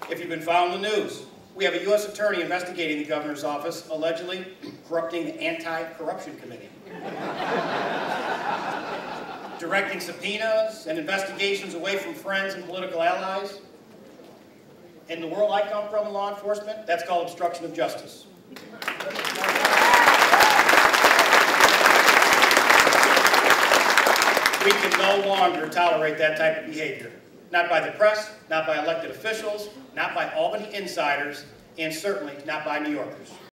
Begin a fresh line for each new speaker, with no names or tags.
If you've been following the news, we have a U.S. attorney investigating the governor's office, allegedly corrupting the Anti-Corruption Committee. Directing subpoenas and investigations away from friends and political allies. In the world I come from in law enforcement, that's called obstruction of justice. We can no longer tolerate that type of behavior. Not by the press, not by elected officials, not by Albany insiders, and certainly not by New Yorkers.